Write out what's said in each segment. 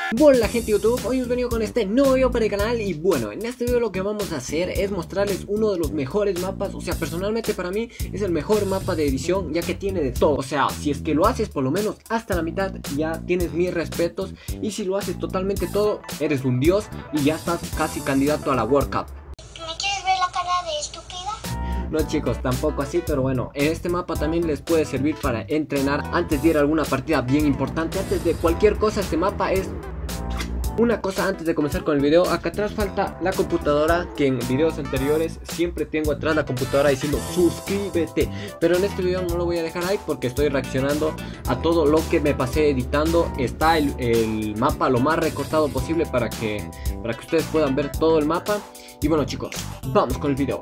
Bueno, la gente de YouTube, hoy os he venido con este nuevo video para el canal. Y bueno, en este video lo que vamos a hacer es mostrarles uno de los mejores mapas. O sea, personalmente para mí es el mejor mapa de edición, ya que tiene de todo. O sea, si es que lo haces por lo menos hasta la mitad, ya tienes mis respetos. Y si lo haces totalmente todo, eres un dios y ya estás casi candidato a la World Cup. ¿Me quieres ver la cara de estúpida? No, chicos, tampoco así, pero bueno, en este mapa también les puede servir para entrenar antes de ir a alguna partida bien importante. Antes de cualquier cosa, este mapa es una cosa. Antes de comenzar con el video, acá atrás falta la computadora, que en videos anteriores siempre tengo atrás la computadora diciendo suscríbete, pero en este video no lo voy a dejar ahí porque estoy reaccionando a todo lo que me pasé editando. Está el mapa lo más recortado posible para que ustedes puedan ver todo el mapa. Y bueno, chicos, vamos con el video.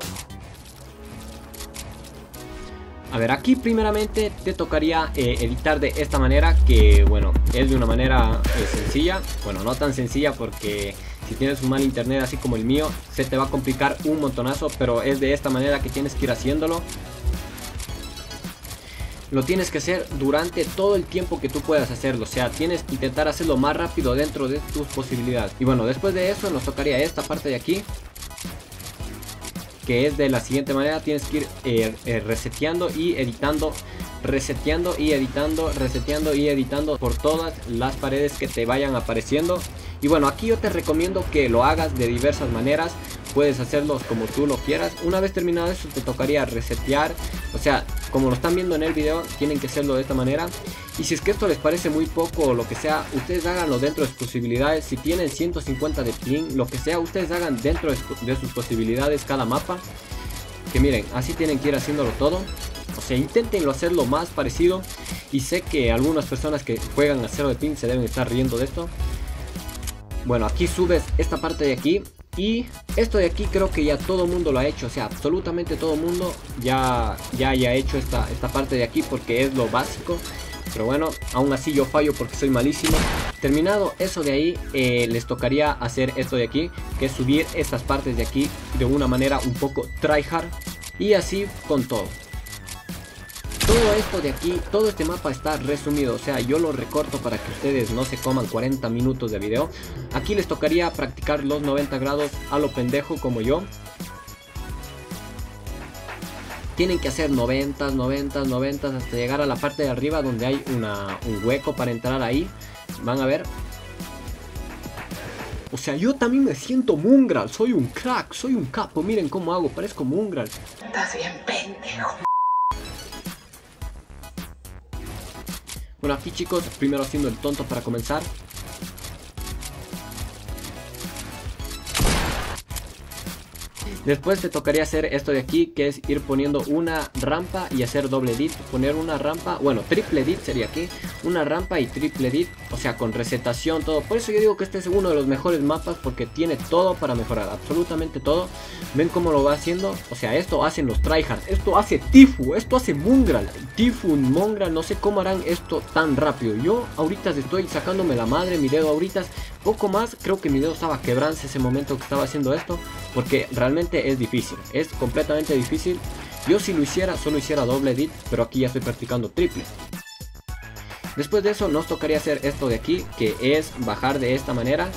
A ver, aquí primeramente te tocaría editar de esta manera, que bueno, es de una manera sencilla. Bueno, no tan sencilla porque si tienes un mal internet así como el mío, se te va a complicar un montonazo, pero es de esta manera que tienes que ir haciéndolo. Lo tienes que hacer durante todo el tiempo que tú puedas hacerlo, o sea, tienes que intentar hacerlo más rápido dentro de tus posibilidades. Y bueno, después de eso nos tocaría esta parte de aquí, que es de la siguiente manera. Tienes que ir reseteando y editando, reseteando y editando, reseteando y editando por todas las paredes que te vayan apareciendo. Y bueno, aquí yo te recomiendo que lo hagas de diversas maneras. Puedes hacerlos como tú lo quieras. Una vez terminado eso, te tocaría resetear. O sea, como lo están viendo en el video, tienen que hacerlo de esta manera. Y si es que esto les parece muy poco o lo que sea, ustedes háganlo dentro de sus posibilidades. Si tienen 150 de ping, lo que sea, ustedes hagan dentro de sus posibilidades cada mapa. Que miren, así tienen que ir haciéndolo todo. O sea, inténtenlo hacer lo más parecido. Y sé que algunas personas que juegan a 0 de ping se deben estar riendo de esto. Bueno, aquí subes esta parte de aquí. Y esto de aquí creo que ya todo el mundo lo ha hecho. O sea, absolutamente todo el mundo ya haya hecho esta parte de aquí, porque es lo básico. Pero bueno, aún así yo fallo porque soy malísimo. Terminado eso de ahí, les tocaría hacer esto de aquí, que es subir estas partes de aquí de una manera un poco tryhard. Y así con todo. Todo esto de aquí, todo este mapa está resumido, o sea, yo lo recorto para que ustedes no se coman 40 minutos de video. Aquí les tocaría practicar los 90 grados a lo pendejo como yo. Tienen que hacer 90, 90, 90 hasta llegar a la parte de arriba donde hay un hueco para entrar ahí. Van a ver. O sea, yo también me siento Mungral, soy un crack, soy un capo, miren cómo hago, parezco Mungral. Estás bien pendejo. Bueno, aquí chicos, primero haciendo el tonto para comenzar. Después te tocaría hacer esto de aquí, que es ir poniendo una rampa y hacer doble edit. Poner una rampa, bueno, triple edit sería aquí. Una rampa y triple edit, o sea, con resetación, todo. Por eso yo digo que este es uno de los mejores mapas, porque tiene todo para mejorar, absolutamente todo. Ven cómo lo va haciendo, o sea, esto hacen los tryhards. Esto hace Tifu, esto hace Mungral. Tifu, Mungral, no sé cómo harán esto tan rápido. Yo ahorita estoy sacándome la madre, mi dedo ahorita poco más, creo que mi dedo estaba quebrándose ese momento que estaba haciendo esto, porque realmente es difícil, es completamente difícil. Yo si lo hiciera, solo hiciera doble edit, pero aquí ya estoy practicando triple. Después de eso nos tocaría hacer esto de aquí, que es bajar de esta manera,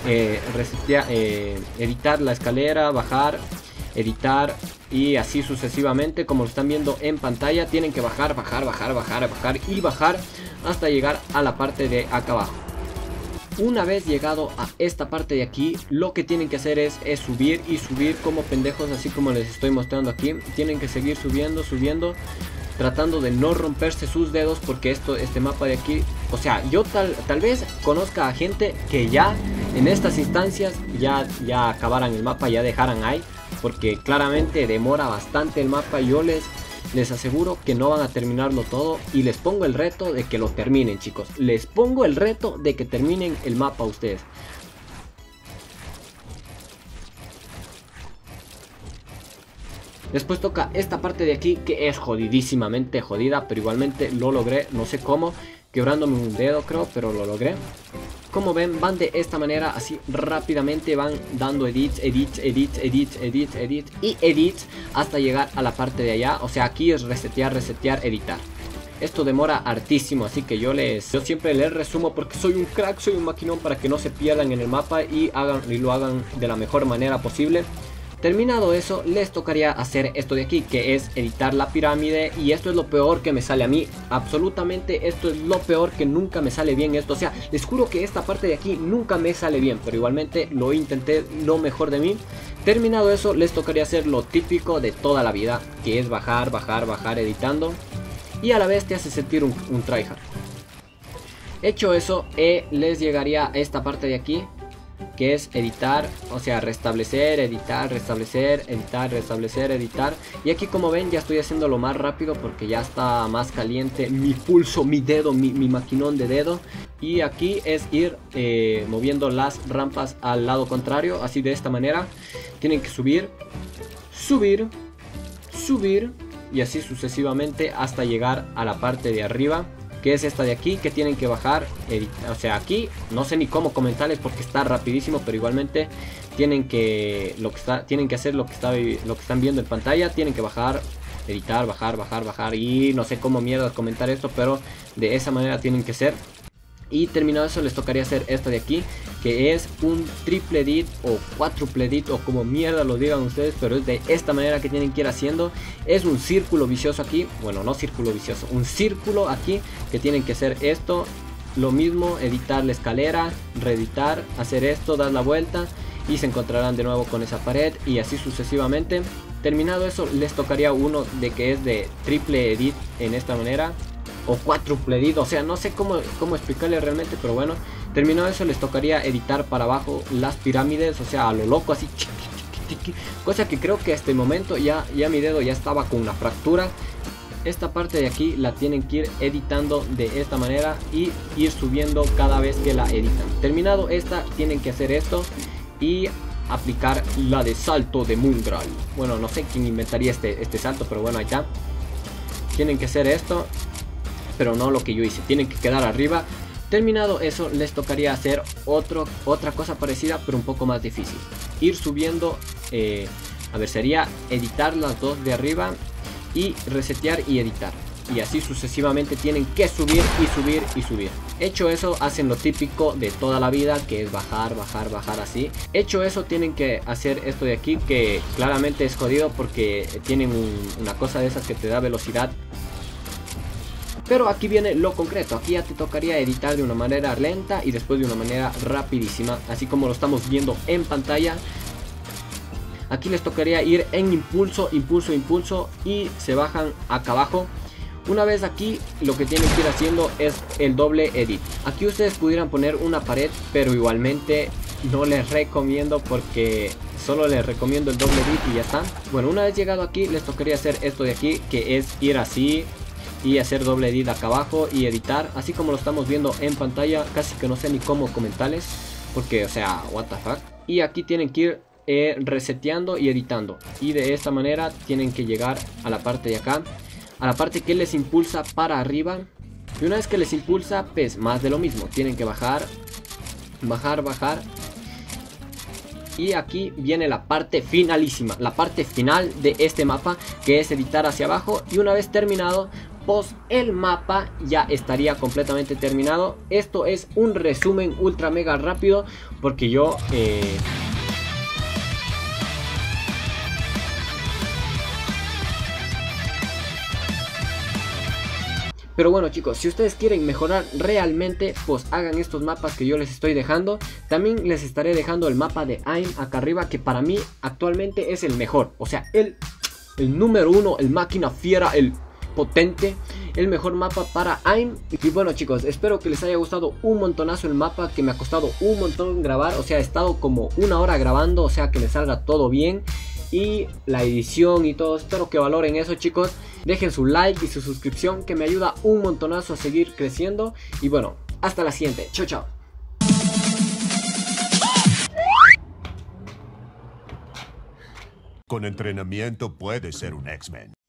editar la escalera, bajar, editar y así sucesivamente, como lo están viendo en pantalla. Tienen que bajar, bajar, bajar, bajar, bajar y bajar hasta llegar a la parte de acá abajo. Una vez llegado a esta parte de aquí, lo que tienen que hacer es subir y subir como pendejos, así como les estoy mostrando aquí. Tienen que seguir subiendo, subiendo, tratando de no romperse sus dedos, porque este mapa de aquí, o sea, yo tal vez conozca a gente que ya en estas instancias ya acabaran el mapa, ya dejaran ahí, porque claramente demora bastante el mapa. Yo les aseguro que no van a terminarlo todo, y les pongo el reto de que lo terminen, chicos. Les pongo el reto de que terminen el mapa ustedes. Después toca esta parte de aquí, que es jodidísimamente jodida, pero igualmente lo logré, no sé cómo, quebrándome un dedo creo, pero lo logré. Como ven, van de esta manera, así rápidamente van dando edits, edits, edits, edits, edits, edits y edits hasta llegar a la parte de allá. O sea, aquí es resetear, resetear, editar. Esto demora hartísimo, así que yo siempre les resumo porque soy un crack, soy un maquinón, para que no se pierdan en el mapa y lo hagan de la mejor manera posible. Terminado eso, les tocaría hacer esto de aquí, que es editar la pirámide. Y esto es lo peor que me sale a mí. Absolutamente esto es lo peor, que nunca me sale bien esto. O sea, les juro que esta parte de aquí nunca me sale bien, pero igualmente lo intenté lo mejor de mí. Terminado eso, les tocaría hacer lo típico de toda la vida, que es bajar, bajar, bajar editando. Y a la vez te hace sentir un tryhard. Hecho eso, les llegaría a esta parte de aquí, que es editar, o sea, restablecer, editar, restablecer, editar, restablecer, editar. Y aquí, como ven, ya estoy haciéndolo más rápido porque ya está más caliente mi pulso, mi dedo, mi maquinón de dedo. Y aquí es ir moviendo las rampas al lado contrario, así de esta manera. Tienen que subir, subir, subir y así sucesivamente hasta llegar a la parte de arriba, que es esta de aquí, que tienen que bajar. O sea, aquí no sé ni cómo comentarles porque está rapidísimo, pero igualmente tienen que hacer lo que están viendo en pantalla. Tienen que bajar, editar, bajar, bajar, bajar, y no sé cómo mierda comentar esto, pero de esa manera tienen que ser. Y terminado eso, les tocaría hacer esta de aquí, que es un triple edit o cuádruple edit, o como mierda lo digan ustedes, pero es de esta manera que tienen que ir haciendo. Es un círculo vicioso aquí, bueno, no círculo vicioso, un círculo aquí, que tienen que hacer esto, lo mismo, editar la escalera, reeditar, hacer esto, dar la vuelta y se encontrarán de nuevo con esa pared, y así sucesivamente. Terminado eso, les tocaría uno de que es de triple edit en esta manera, o cuádruple edit, o sea, no sé cómo explicarle realmente, pero bueno. Terminado eso, les tocaría editar para abajo las pirámides, o sea, a lo loco, así, cosa que creo que hasta el momento ya mi dedo ya estaba con una fractura. Esta parte de aquí la tienen que ir editando de esta manera y ir subiendo cada vez que la editan. Terminado esta, tienen que hacer esto y aplicar la de salto de Moongral. Bueno, no sé quién inventaría este salto, pero bueno, ahí está. Tienen que hacer esto, pero no lo que yo hice, tienen que quedar arriba. Terminado eso, les tocaría hacer otra cosa parecida, pero un poco más difícil. Ir subiendo, a ver, sería editar las dos de arriba y resetear y editar. Y así sucesivamente tienen que subir y subir y subir. Hecho eso, hacen lo típico de toda la vida, que es bajar, bajar, bajar así. Hecho eso, tienen que hacer esto de aquí, que claramente es jodido porque tienen una cosa de esas que te da velocidad. Pero aquí viene lo concreto, aquí ya te tocaría editar de una manera lenta y después de una manera rapidísima, así como lo estamos viendo en pantalla. Aquí les tocaría ir en impulso, impulso, impulso, y se bajan acá abajo. Una vez aquí, lo que tienen que ir haciendo es el doble edit. Aquí ustedes pudieran poner una pared, pero igualmente no les recomiendo, porque solo les recomiendo el doble edit y ya está. Bueno, una vez llegado aquí, les tocaría hacer esto de aquí, que es ir así y hacer doble edit acá abajo y editar, así como lo estamos viendo en pantalla. Casi que no sé ni cómo comentarles, porque, o sea, what the fuck. Y aquí tienen que ir reseteando y editando, y de esta manera tienen que llegar a la parte de acá, a la parte que les impulsa para arriba. Y una vez que les impulsa, pues más de lo mismo, tienen que bajar, bajar, bajar. Y aquí viene la parte finalísima, la parte final de este mapa, que es editar hacia abajo. Y una vez terminado, pues el mapa ya estaría completamente terminado. Esto es un resumen ultra mega rápido, porque yo pero bueno, chicos, si ustedes quieren mejorar realmente, pues hagan estos mapas que yo les estoy dejando. También les estaré dejando el mapa de AIM acá arriba, que para mí actualmente es el mejor. O sea, el número uno, el máquina fiera, el potente, el mejor mapa para AIM. Y bueno, chicos, espero que les haya gustado un montonazo el mapa, que me ha costado un montón grabar. O sea, he estado como una hora grabando, o sea, que me salga todo bien. Y la edición y todo, espero que valoren eso, chicos. Dejen su like y su suscripción, que me ayuda un montonazo a seguir creciendo. Y bueno, hasta la siguiente. Chao, chao. Con entrenamiento puedes ser un X-Men.